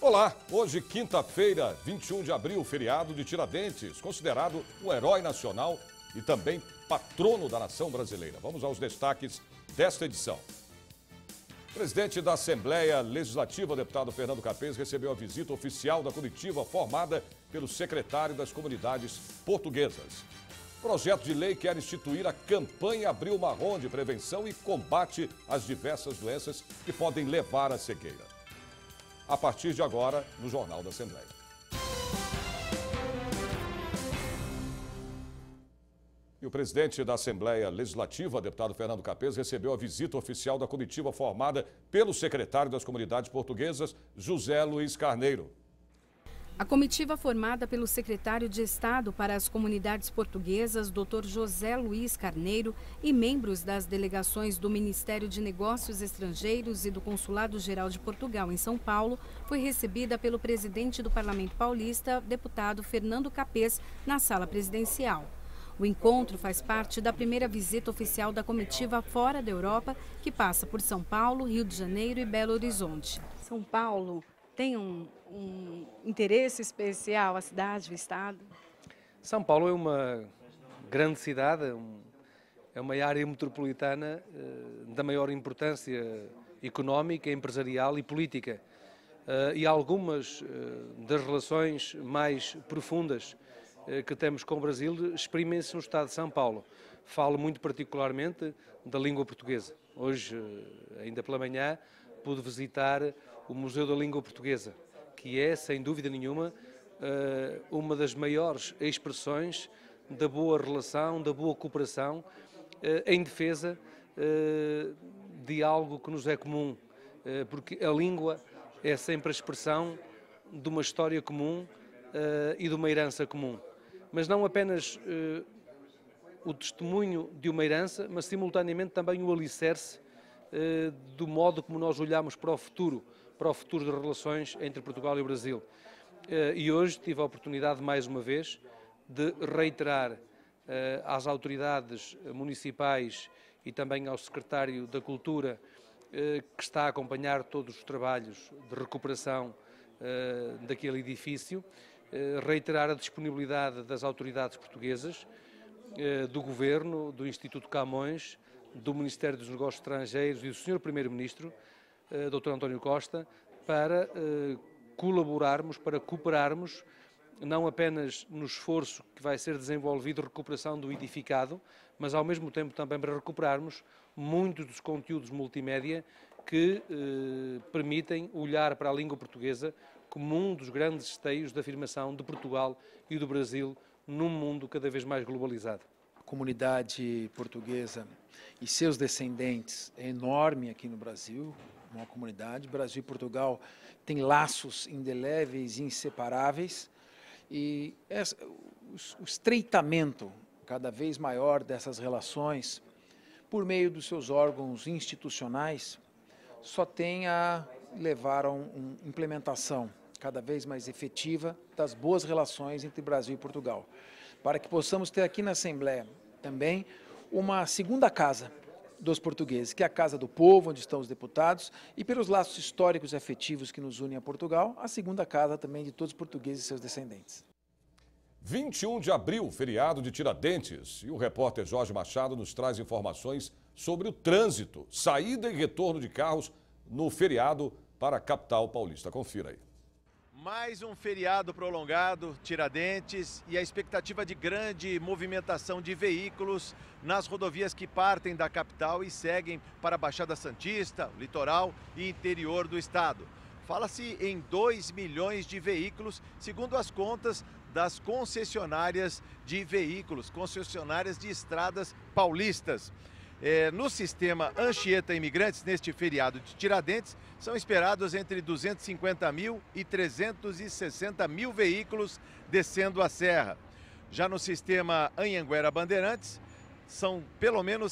Olá, hoje quinta-feira, 21 de abril, feriado de Tiradentes, considerado um herói nacional e também patrono da nação brasileira. Vamos aos destaques desta edição. O presidente da Assembleia Legislativa, deputado Fernando Capês, recebeu a visita oficial da comitiva formada pelo secretário das Comunidades Portuguesas. O projeto de lei quer instituir a campanha Abril Marrom de prevenção e combate às diversas doenças que podem levar à cegueira. A partir de agora, no Jornal da Assembleia. E o presidente da Assembleia Legislativa, deputado Fernando Capês, recebeu a visita oficial da comitiva formada pelo secretário das Comunidades Portuguesas, José Luiz Carneiro. A comitiva formada pelo secretário de Estado para as Comunidades Portuguesas, Dr. José Luiz Carneiro, e membros das delegações do Ministério de Negócios Estrangeiros e do Consulado-Geral de Portugal em São Paulo, foi recebida pelo presidente do Parlamento Paulista, deputado Fernando Capês, na sala presidencial. O encontro faz parte da primeira visita oficial da comitiva fora da Europa, que passa por São Paulo, Rio de Janeiro e Belo Horizonte. São Paulo tem um interesse especial, a cidade, o estado? São Paulo é uma grande cidade, é uma área metropolitana da maior importância económica, empresarial e política. E algumas das relações mais profundas que temos com o Brasil exprimem-se no estado de São Paulo. Falo muito particularmente da língua portuguesa. Hoje, ainda pela manhã, pude visitar o Museu da Língua Portuguesa, que é, sem dúvida nenhuma, uma das maiores expressões da boa relação, da boa cooperação em defesa de algo que nos é comum, porque a língua é sempre a expressão de uma história comum e de uma herança comum. Mas não apenas o testemunho de uma herança, mas simultaneamente também o alicerce do modo como nós olhamos para o futuro das relações entre Portugal e o Brasil. E hoje tive a oportunidade, mais uma vez, de reiterar às autoridades municipais e também ao secretário da Cultura, que está a acompanhar todos os trabalhos de recuperação daquele edifício, reiterar a disponibilidade das autoridades portuguesas, do Governo, do Instituto Camões, do Ministério dos Negócios Estrangeiros e do Sr. Primeiro-Ministro, Dr. António Costa, para colaborarmos, para cooperarmos, não apenas no esforço que vai ser desenvolvido de recuperação do edificado, mas ao mesmo tempo também para recuperarmos muitos dos conteúdos multimédia que permitem olhar para a língua portuguesa como um dos grandes esteios de afirmação de Portugal e do Brasil num mundo cada vez mais globalizado. A comunidade portuguesa e seus descendentes é enorme aqui no Brasil, uma comunidade. Brasil e Portugal têm laços indeléveis e inseparáveis, e o estreitamento cada vez maior dessas relações, por meio dos seus órgãos institucionais, só tem a levar a uma implementação cada vez mais efetiva das boas relações entre Brasil e Portugal, para que possamos ter aqui na Assembleia também uma segunda casa dos portugueses, que é a Casa do Povo, onde estão os deputados, e pelos laços históricos e afetivos que nos unem a Portugal, a segunda casa também de todos os portugueses e seus descendentes. 21 de abril, feriado de Tiradentes, e o repórter Jorge Machado nos traz informações sobre o trânsito, saída e retorno de carros no feriado para a capital paulista. Confira aí. Mais um feriado prolongado, Tiradentes, e a expectativa de grande movimentação de veículos nas rodovias que partem da capital e seguem para a Baixada Santista, o litoral e interior do estado. Fala-se em 2 milhões de veículos, segundo as contas das concessionárias de veículos, concessionárias de estradas paulistas. No sistema Anchieta Imigrantes, neste feriado de Tiradentes, são esperados entre 250 mil e 360 mil veículos descendo a serra. Já no sistema Anhanguera Bandeirantes, são pelo menos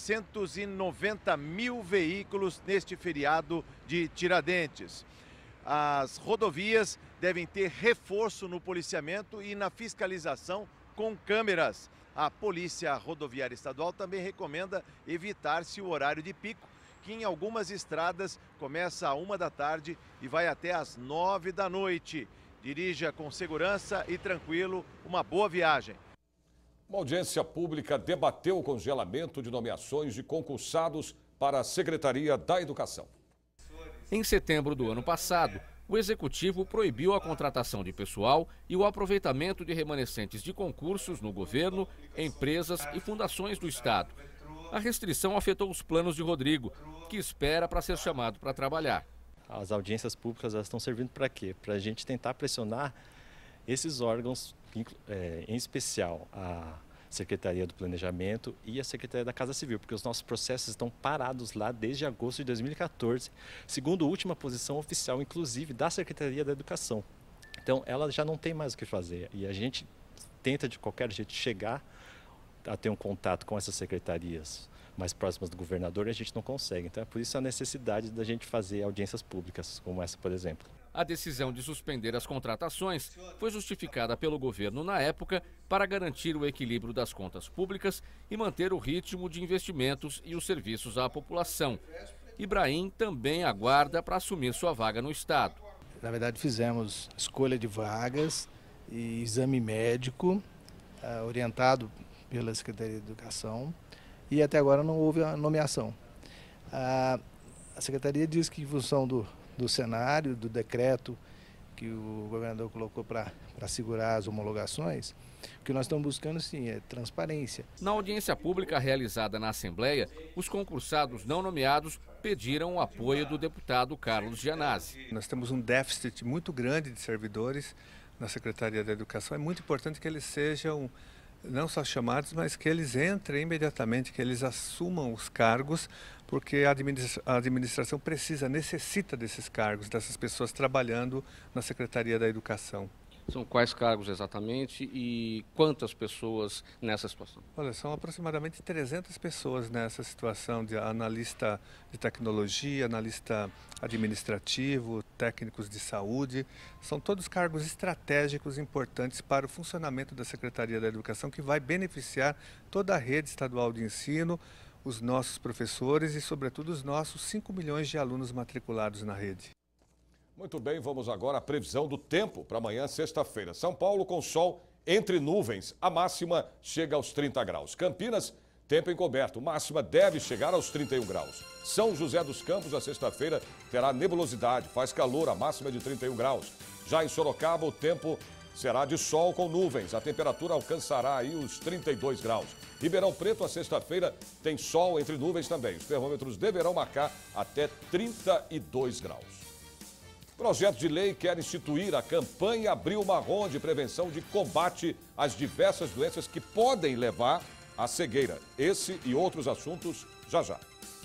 790 mil veículos neste feriado de Tiradentes. As rodovias devem ter reforço no policiamento e na fiscalização com câmeras. A Polícia Rodoviária Estadual também recomenda evitar-se o horário de pico, Aqui em algumas estradas começa às 1 da tarde e vai até às 9 da noite. Dirija com segurança e tranquilo, uma boa viagem. Uma audiência pública debateu o congelamento de nomeações de concursados para a Secretaria da Educação. Em setembro do ano passado, o Executivo proibiu a contratação de pessoal e o aproveitamento de remanescentes de concursos no governo, empresas e fundações do Estado. A restrição afetou os planos de Rodrigo, que espera para ser chamado para trabalhar. As audiências públicas elas estão servindo para quê? Para a gente tentar pressionar esses órgãos, em especial a Secretaria do Planejamento e a Secretaria da Casa Civil, porque os nossos processos estão parados lá desde agosto de 2014, segundo a última posição oficial, inclusive, da Secretaria da Educação. Então, ela já não tem mais o que fazer e a gente tenta, de qualquer jeito, chegar a ter um contato com essas secretarias mais próximas do governador e a gente não consegue. Então, é por isso a necessidade da gente fazer audiências públicas, como essa, por exemplo. A decisão de suspender as contratações foi justificada pelo governo na época para garantir o equilíbrio das contas públicas e manter o ritmo de investimentos e os serviços à população. Ibrahim também aguarda para assumir sua vaga no Estado. Na verdade, fizemos escolha de vagas e exame médico orientado pela Secretaria de Educação e até agora não houve a nomeação. A Secretaria diz que em função do cenário, do decreto que o governador colocou para segurar as homologações, o que nós estamos buscando sim é transparência. Na audiência pública realizada na Assembleia, os concursados não nomeados pediram o apoio do deputado Carlos Gianazzi. Nós temos um déficit muito grande de servidores na Secretaria da Educação. É muito importante que eles sejam não só chamados, mas que eles entrem imediatamente, que eles assumam os cargos, porque a administração necessita desses cargos, dessas pessoas trabalhando na Secretaria da Educação. São quais cargos exatamente e quantas pessoas nessa situação? Olha, são aproximadamente 300 pessoas nessa situação, de analista de tecnologia, analista administrativo, técnicos de saúde. São todos cargos estratégicos importantes para o funcionamento da Secretaria da Educação, que vai beneficiar toda a rede estadual de ensino, os nossos professores e, sobretudo, os nossos 5 milhões de alunos matriculados na rede. Muito bem, vamos agora à previsão do tempo para amanhã, sexta-feira. São Paulo com sol entre nuvens, a máxima chega aos 30 graus. Campinas, tempo encoberto, máxima deve chegar aos 31 graus. São José dos Campos, a sexta-feira, terá nebulosidade, faz calor, a máxima de 31 graus. Já em Sorocaba, o tempo será de sol com nuvens, a temperatura alcançará aí os 32 graus. Ribeirão Preto, a sexta-feira, tem sol entre nuvens também. Os termômetros deverão marcar até 32 graus. Projeto de lei quer instituir a campanha Abril Marrom de prevenção de combate às diversas doenças que podem levar à cegueira. Esse e outros assuntos já já.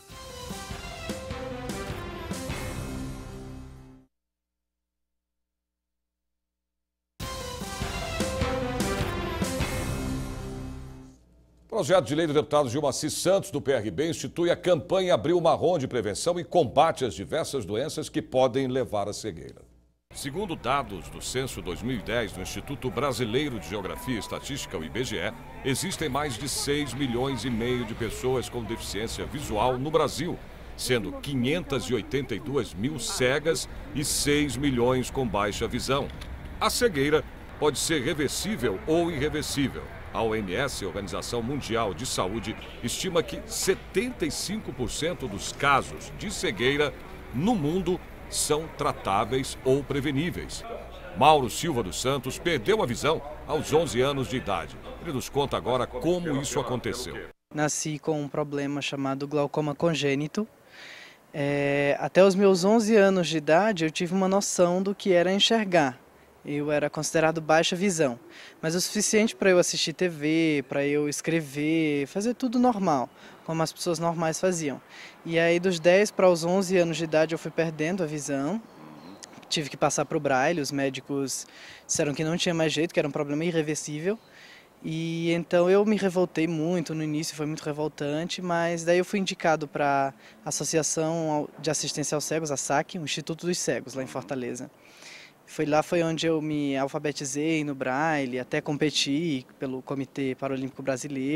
Projeto de lei do deputado Gilmar Assis Santos, do PRB, institui a campanha Abril Marrom de prevenção e combate às diversas doenças que podem levar à cegueira. Segundo dados do Censo 2010 do Instituto Brasileiro de Geografia e Estatística, o IBGE, existem mais de 6 milhões e meio de pessoas com deficiência visual no Brasil, sendo 582 mil cegas e 6 milhões com baixa visão. A cegueira pode ser reversível ou irreversível. A OMS, a Organização Mundial de Saúde, estima que 75% dos casos de cegueira no mundo são tratáveis ou preveníveis. Mauro Silva dos Santos perdeu a visão aos 11 anos de idade. Ele nos conta agora como isso aconteceu. Nasci com um problema chamado glaucoma congênito. Até os meus 11 anos de idade eu tive uma noção do que era enxergar. Eu era considerado baixa visão, mas o suficiente para eu assistir TV, para eu escrever, fazer tudo normal, como as pessoas normais faziam. E aí dos 10 para os 11 anos de idade eu fui perdendo a visão, tive que passar para o Braille, os médicos disseram que não tinha mais jeito, que era um problema irreversível. E então eu me revoltei muito, no início foi muito revoltante, mas daí eu fui indicado para a Associação de Assistência aos Cegos, a SAC, o Instituto dos Cegos, lá em Fortaleza. Foi onde eu me alfabetizei no Braille, até competi pelo Comitê Paralímpico Brasileiro.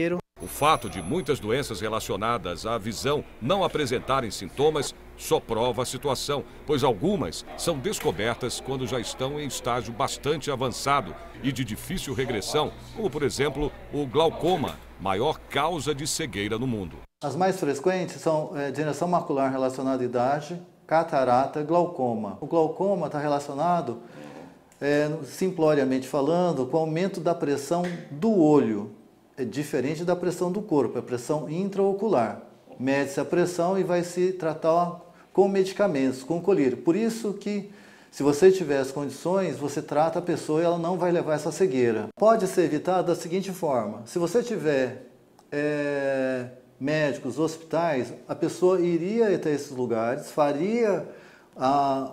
O fato de muitas doenças relacionadas à visão não apresentarem sintomas só prova a situação, pois algumas são descobertas quando já estão em estágio bastante avançado e de difícil regressão, como, por exemplo, o glaucoma, maior causa de cegueira no mundo. As mais frequentes são degeneração macular relacionada à idade, catarata, glaucoma. O glaucoma está relacionado, simploriamente falando, com o aumento da pressão do olho. É diferente da pressão do corpo, é pressão intraocular. Mede-se a pressão e vai se tratar com medicamentos, com colírio. Por isso que, se você tiver as condições, você trata a pessoa e ela não vai levar essa cegueira. Pode ser evitado da seguinte forma: se você tiver médicos, hospitais, a pessoa iria até esses lugares, faria a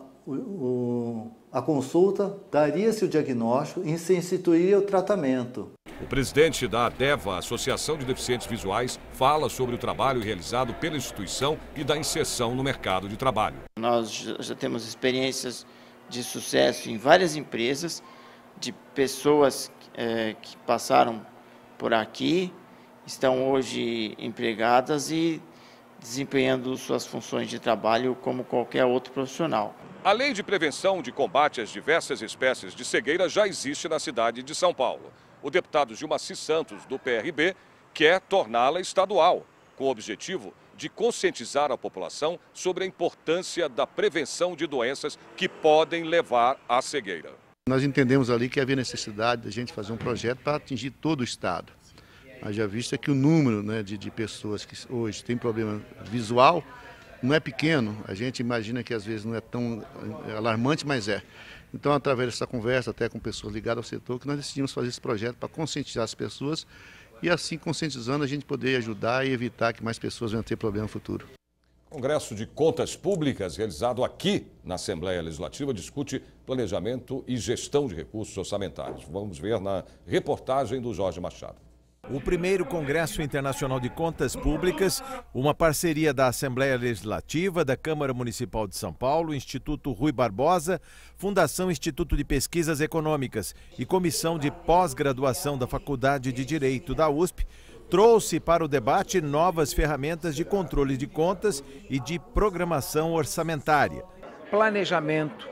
consulta, daria-se o diagnóstico e se instituiria o tratamento. O presidente da ADEVA, Associação de Deficientes Visuais, fala sobre o trabalho realizado pela instituição e da inserção no mercado de trabalho. Nós já temos experiências de sucesso em várias empresas, de pessoas que passaram por aqui, estão hoje empregadas e desempenhando suas funções de trabalho como qualquer outro profissional. A Lei de Prevenção de Combate às Diversas Espécies de Cegueira já existe na cidade de São Paulo. O deputado Gilmaci Santos, do PRB, quer torná-la estadual, com o objetivo de conscientizar a população sobre a importância da prevenção de doenças que podem levar à cegueira. Nós entendemos ali que havia necessidade de a gente fazer um projeto para atingir todo o estado. Haja vista que o número de pessoas que hoje têm problema visual não é pequeno, a gente imagina que às vezes não é tão alarmante, mas é. Então, através dessa conversa, até com pessoas ligadas ao setor, que nós decidimos fazer esse projeto para conscientizar as pessoas e assim, conscientizando, a gente poder ajudar e evitar que mais pessoas venham a ter problema no futuro. O Congresso de Contas Públicas, realizado aqui na Assembleia Legislativa, discute planejamento e gestão de recursos orçamentários. Vamos ver na reportagem do Jorge Machado. O primeiro Congresso Internacional de Contas Públicas, uma parceria da Assembleia Legislativa, da Câmara Municipal de São Paulo, Instituto Rui Barbosa, Fundação Instituto de Pesquisas Econômicas e Comissão de Pós-Graduação da Faculdade de Direito da USP, trouxe para o debate novas ferramentas de controle de contas e de programação orçamentária. Planejamento,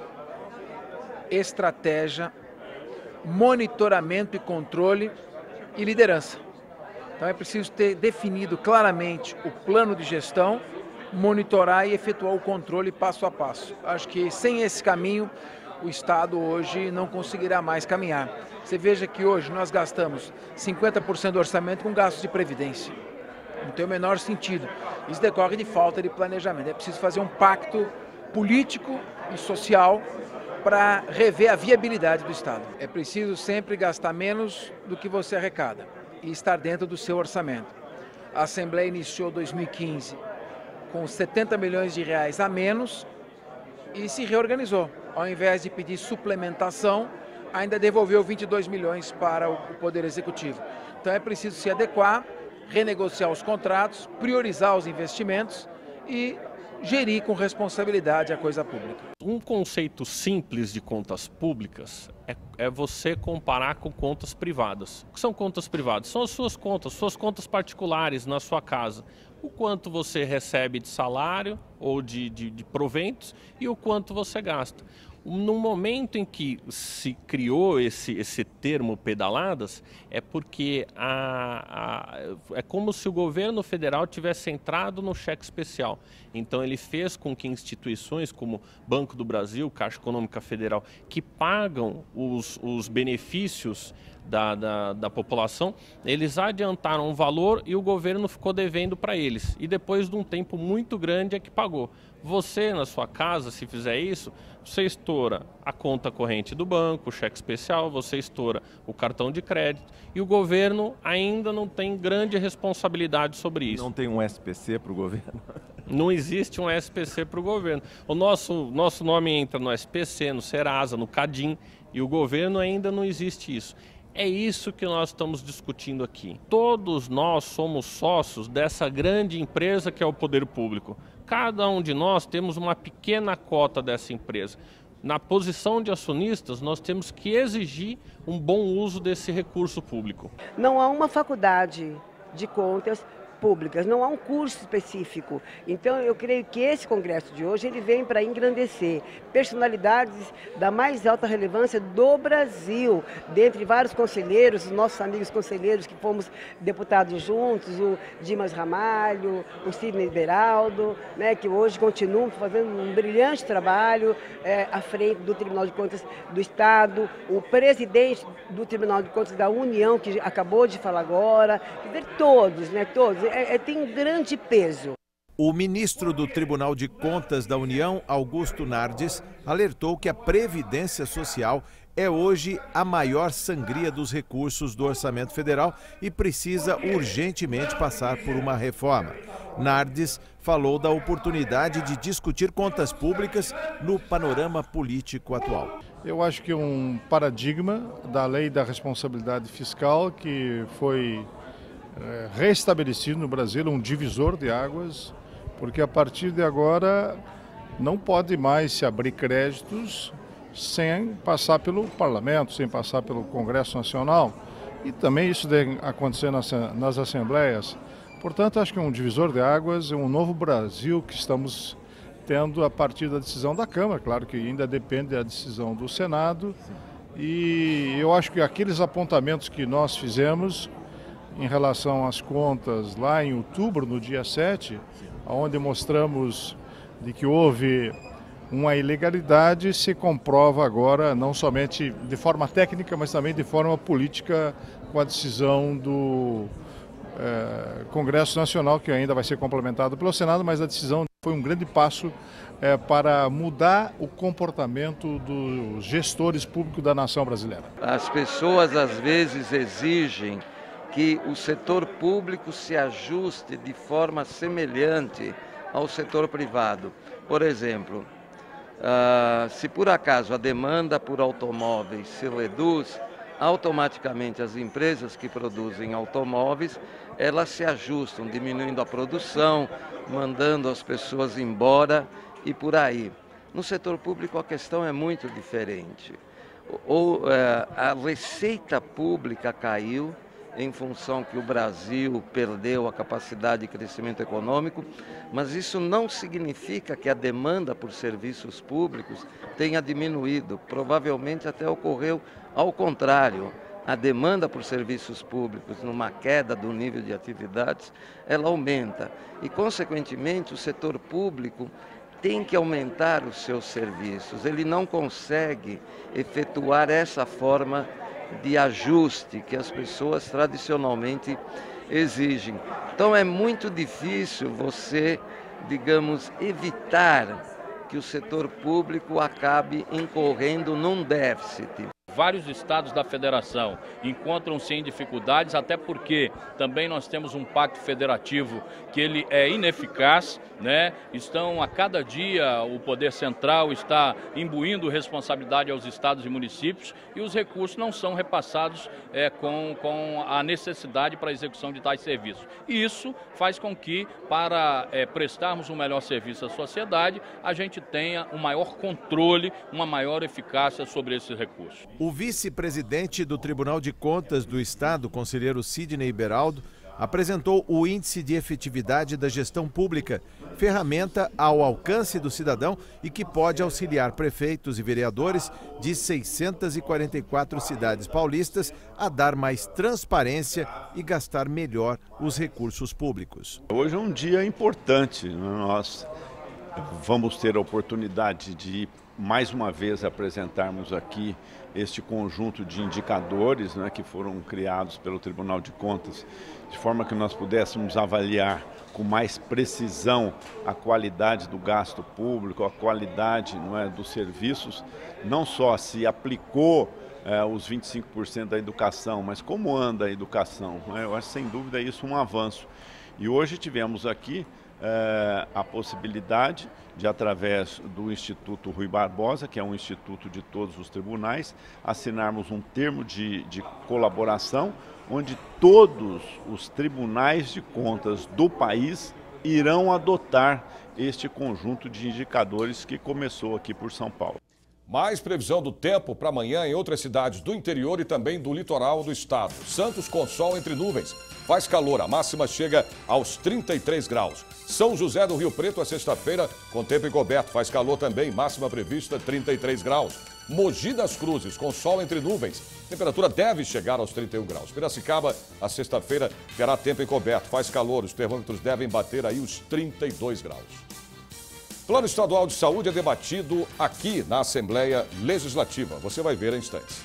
estratégia, monitoramento e controle e liderança. Então é preciso ter definido claramente o plano de gestão, monitorar e efetuar o controle passo a passo. Acho que sem esse caminho o Estado hoje não conseguirá mais caminhar. Você veja que hoje nós gastamos 50% do orçamento com gastos de previdência. Não tem o menor sentido. Isso decorre de falta de planejamento. É preciso fazer um pacto político e social para rever a viabilidade do Estado. É preciso sempre gastar menos do que você arrecada e estar dentro do seu orçamento. A Assembleia iniciou 2015 com 70 milhões de reais a menos e se reorganizou. Ao invés de pedir suplementação, ainda devolveu 22 milhões para o Poder Executivo. Então é preciso se adequar, renegociar os contratos, priorizar os investimentos e gerir com responsabilidade a coisa pública. Um conceito simples de contas públicas é você comparar com contas privadas. O que são contas privadas? São as suas contas particulares na sua casa. O quanto você recebe de salário ou de proventos e o quanto você gasta. No momento em que se criou esse termo pedaladas, é porque é como se o governo federal tivesse entrado no cheque especial. Então ele fez com que instituições como Banco do Brasil, Caixa Econômica Federal, que pagam os benefícios da população, eles adiantaram um valor e o governo ficou devendo para eles. E depois de um tempo muito grande é que pagou. Você, na sua casa, se fizer isso, você estoura a conta corrente do banco, o cheque especial, você estoura o cartão de crédito e o governo ainda não tem grande responsabilidade sobre isso. Não tem um SPC para o governo? Não existe um SPC para o governo. O nosso nome entra no SPC, no Serasa, no Cadim e o governo ainda não existe isso. É isso que nós estamos discutindo aqui. Todos nós somos sócios dessa grande empresa que é o poder público. Cada um de nós temos uma pequena cota dessa empresa. Na posição de acionistas, nós temos que exigir um bom uso desse recurso público. Não há uma faculdade de Contas Públicas. Não há um curso específico. Então, eu creio que esse congresso de hoje ele vem para engrandecer personalidades da mais alta relevância do Brasil, dentre vários conselheiros, os nossos amigos conselheiros que fomos deputados juntos, o Dimas Ramalho, o Sidney Beraldo, né, que hoje continuam fazendo um brilhante trabalho à frente do Tribunal de Contas do Estado, o presidente do Tribunal de Contas da União, que acabou de falar agora, quer dizer, todos, né, todos. Tem um grande peso. O ministro do Tribunal de Contas da União, Augusto Nardes, alertou que a Previdência Social é hoje a maior sangria dos recursos do orçamento federal e precisa urgentemente passar por uma reforma. Nardes falou da oportunidade de discutir contas públicas no panorama político atual. Eu acho que um paradigma da lei da responsabilidade fiscal que foi restabelecido no Brasil, um divisor de águas, porque a partir de agora não pode mais se abrir créditos sem passar pelo Parlamento, sem passar pelo Congresso Nacional, e também isso deve acontecer nas assembleias. Portanto, acho que é um divisor de águas, é um novo Brasil que estamos tendo a partir da decisão da Câmara, claro que ainda depende da decisão do Senado, e eu acho que aqueles apontamentos que nós fizemos em relação às contas lá em outubro, no dia 7, onde mostramos de que houve uma ilegalidade, se comprova agora, não somente de forma técnica, mas também de forma política, com a decisão do Congresso Nacional, que ainda vai ser complementado pelo Senado, mas a decisão foi um grande passo para mudar o comportamento dos gestores públicos da nação brasileira. As pessoas às vezes exigem que o setor público se ajuste de forma semelhante ao setor privado. Por exemplo, se por acaso a demanda por automóveis se reduz, automaticamente as empresas que produzem automóveis, elas se ajustam, diminuindo a produção, mandando as pessoas embora e por aí. No setor público a questão é muito diferente. A receita pública caiu, em função que o Brasil perdeu a capacidade de crescimento econômico, mas isso não significa que a demanda por serviços públicos tenha diminuído. Provavelmente até ocorreu ao contrário. A demanda por serviços públicos, numa queda do nível de atividades, ela aumenta. E, consequentemente, o setor público tem que aumentar os seus serviços. Ele não consegue efetuar essa forma de ajuste que as pessoas tradicionalmente exigem. Então é muito difícil você, digamos, evitar que o setor público acabe incorrendo num déficit. Vários estados da federação encontram-se em dificuldades, até porque também nós temos um pacto federativo que ele é ineficaz, né? Estão a cada dia o poder central está imbuindo responsabilidade aos estados e municípios e os recursos não são repassados com a necessidade para a execução de tais serviços. E isso faz com que, para prestarmos um melhor serviço à sociedade, a gente tenha um maior controle, uma maior eficácia sobre esses recursos. O vice-presidente do Tribunal de Contas do Estado, conselheiro Sidney Beraldo, apresentou o Índice de Efetividade da Gestão Pública, ferramenta ao alcance do cidadão e que pode auxiliar prefeitos e vereadores de 644 cidades paulistas a dar mais transparência e gastar melhor os recursos públicos. Hoje é um dia importante, nós vamos ter a oportunidade de mais uma vez apresentarmos aqui este conjunto de indicadores, né, que foram criados pelo Tribunal de Contas, de forma que nós pudéssemos avaliar com mais precisão a qualidade do gasto público, a qualidade, não é, dos serviços, não só se aplicou os 25% da educação, mas como anda a educação. Né? Eu acho sem dúvida isso um avanço. E hoje tivemos aqui a possibilidade de, através do Instituto Rui Barbosa, que é um instituto de todos os tribunais, assinarmos um termo de colaboração, onde todos os tribunais de contas do país irão adotar este conjunto de indicadores que começou aqui por São Paulo. Mais previsão do tempo para amanhã em outras cidades do interior e também do litoral do estado. Santos com sol entre nuvens. Faz calor, a máxima chega aos 33 graus. São José do Rio Preto, a sexta-feira, com tempo encoberto. Faz calor também, máxima prevista 33 graus. Mogi das Cruzes, com sol entre nuvens. Temperatura deve chegar aos 31 graus. Piracicaba, a sexta-feira, terá tempo encoberto. Faz calor, os termômetros devem bater aí os 32 graus. Plano Estadual de Saúde é debatido aqui na Assembleia Legislativa. Você vai ver em instantes.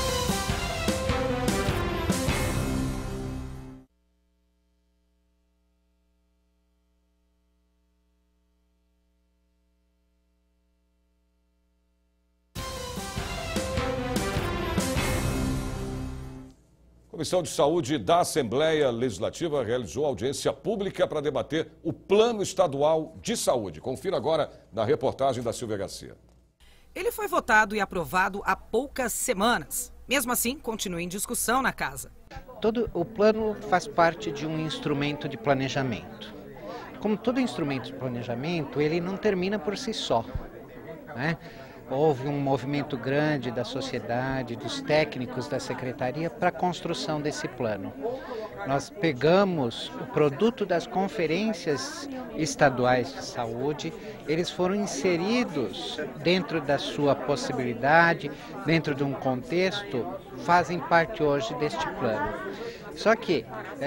A Comissão de Saúde da Assembleia Legislativa realizou audiência pública para debater o Plano Estadual de Saúde. Confira agora na reportagem da Silvia Garcia. Ele foi votado e aprovado há poucas semanas. Mesmo assim, continua em discussão na casa. Todo o plano faz parte de um instrumento de planejamento. Como todo instrumento de planejamento, ele não termina por si só, né? Houve um movimento grande da sociedade, dos técnicos da secretaria para a construção desse plano. Nós pegamos o produto das conferências estaduais de saúde, eles foram inseridos dentro da sua possibilidade, dentro de um contexto, fazem parte hoje deste plano. Só que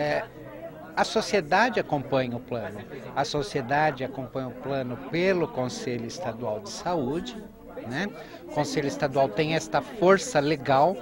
a sociedade acompanha o plano. A sociedade acompanha o plano pelo Conselho Estadual de Saúde, né? O Conselho Estadual tem esta força legal,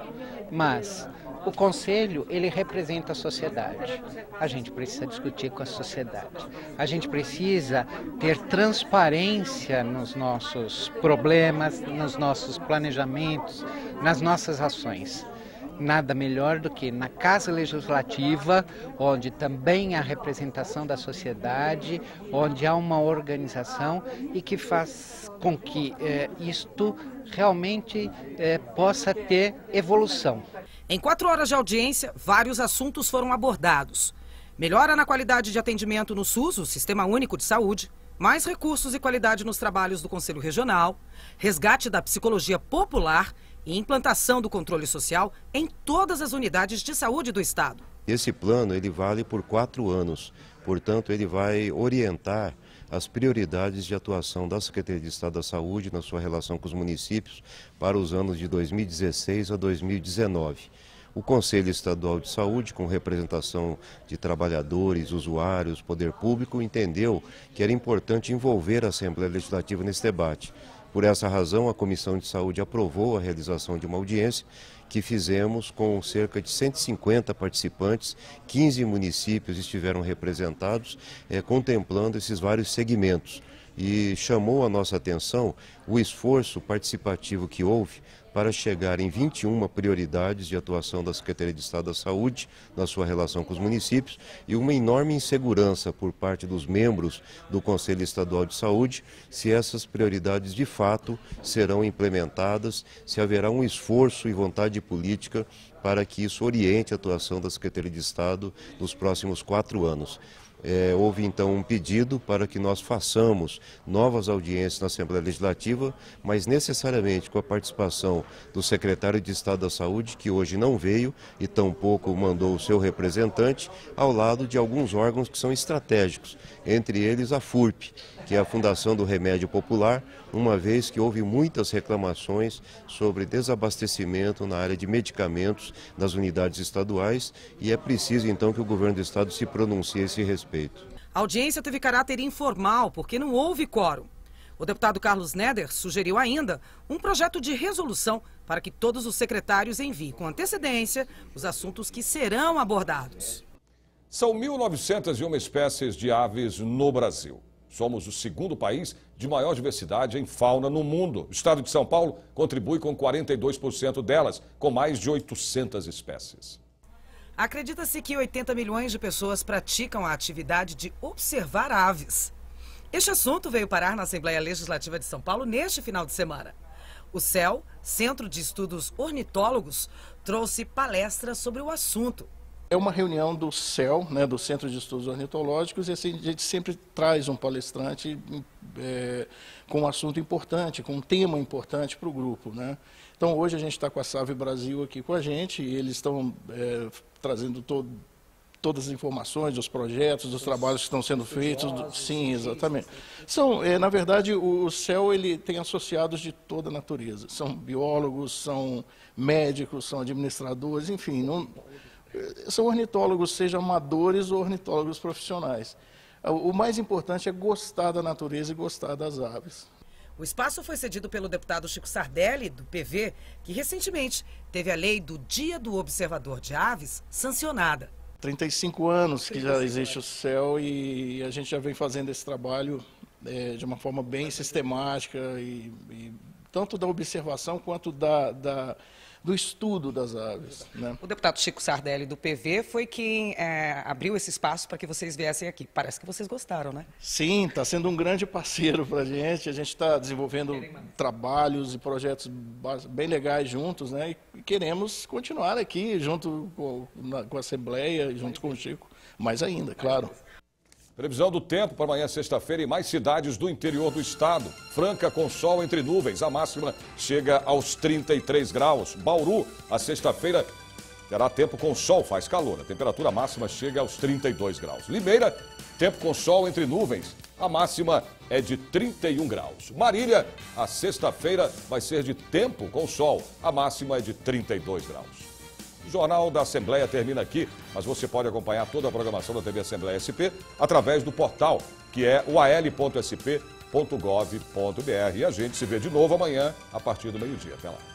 mas o Conselho, ele representa a sociedade. A gente precisa discutir com a sociedade. A gente precisa ter transparência nos nossos problemas, nos nossos planejamentos, nas nossas ações. Nada melhor do que na Casa Legislativa, onde também há representação da sociedade, onde há uma organização e que faz com que isto realmente possa ter evolução. Em 4 horas de audiência, vários assuntos foram abordados. Melhora na qualidade de atendimento no SUS, o Sistema Único de Saúde, mais recursos e qualidade nos trabalhos do Conselho Regional, resgate da psicologia popular e implantação do controle social em todas as unidades de saúde do Estado. Esse plano ele vale por 4 anos, portanto ele vai orientar as prioridades de atuação da Secretaria de Estado da Saúde na sua relação com os municípios para os anos de 2016 a 2019. O Conselho Estadual de Saúde, com representação de trabalhadores, usuários, poder público, entendeu que era importante envolver a Assembleia Legislativa nesse debate. Por essa razão, a Comissão de Saúde aprovou a realização de uma audiência que fizemos com cerca de 150 participantes, 15 municípios estiveram representados, contemplando esses vários segmentos. E chamou a nossa atenção o esforço participativo que houve para chegar em 21 prioridades de atuação da Secretaria de Estado da Saúde na sua relação com os municípios e uma enorme insegurança por parte dos membros do Conselho Estadual de Saúde se essas prioridades de fato serão implementadas, se haverá um esforço e vontade política para que isso oriente a atuação da Secretaria de Estado nos próximos 4 anos. Houve então um pedido para que nós façamos novas audiências na Assembleia Legislativa, mas necessariamente com a participação do secretário de Estado da Saúde, que hoje não veio e tampouco mandou o seu representante, ao lado de alguns órgãos que são estratégicos, entre eles a FURP, que é a Fundação do Remédio Popular, uma vez que houve muitas reclamações sobre desabastecimento na área de medicamentos das unidades estaduais e é preciso então que o governo do estado se pronuncie a esse respeito. A audiência teve caráter informal porque não houve quórum. O deputado Carlos Neder sugeriu ainda um projeto de resolução para que todos os secretários enviem com antecedência os assuntos que serão abordados. São 1.901 espécies de aves no Brasil. Somos o segundo país de maior diversidade em fauna no mundo. O estado de São Paulo contribui com 42% delas, com mais de 800 espécies. Acredita-se que 80 milhões de pessoas praticam a atividade de observar aves. Este assunto veio parar na Assembleia Legislativa de São Paulo neste final de semana. O CEL, Centro de Estudos Ornitólogos, trouxe palestra sobre o assunto. É uma reunião do CEL, né, do Centro de Estudos Ornitológicos, e assim, a gente sempre traz um palestrante com um assunto importante, com um tema importante para o grupo, né? Então, hoje a gente está com a SAVE Brasil aqui com a gente, e eles estão trazendo todas as informações dos projetos, dos trabalhos que estão sendo feitos. Sim, exatamente. Na verdade, o CEL ele tem associados de toda a natureza. São biólogos, são médicos, são administradores, enfim, são ornitólogos, sejam amadores ou ornitólogos profissionais. O mais importante é gostar da natureza e gostar das aves. O espaço foi cedido pelo deputado Chico Sardelli, do PV, que recentemente teve a lei do Dia do Observador de Aves sancionada. 35 anos que já existe o CEL e a gente já vem fazendo esse trabalho de uma forma bem sistemática, e tanto da observação quanto do estudo das aves, né? O deputado Chico Sardelli, do PV, foi quem abriu esse espaço para que vocês viessem aqui. Parece que vocês gostaram, né? Sim, está sendo um grande parceiro para a gente. A gente está desenvolvendo trabalhos e projetos bem legais juntos, né? E queremos continuar aqui junto com a Assembleia e junto com o Chico, mais ainda, claro. Previsão do tempo para amanhã, sexta-feira, em mais cidades do interior do estado. Franca com sol entre nuvens, a máxima chega aos 33 graus. Bauru, a sexta-feira, terá tempo com sol, faz calor. A temperatura máxima chega aos 32 graus. Limeira, tempo com sol entre nuvens, a máxima é de 31 graus. Marília, a sexta-feira vai ser de tempo com sol, a máxima é de 32 graus. O Jornal da Assembleia termina aqui, mas você pode acompanhar toda a programação da TV Assembleia SP através do portal, que é o al.sp.gov.br. E a gente se vê de novo amanhã, a partir do meio-dia. Até lá.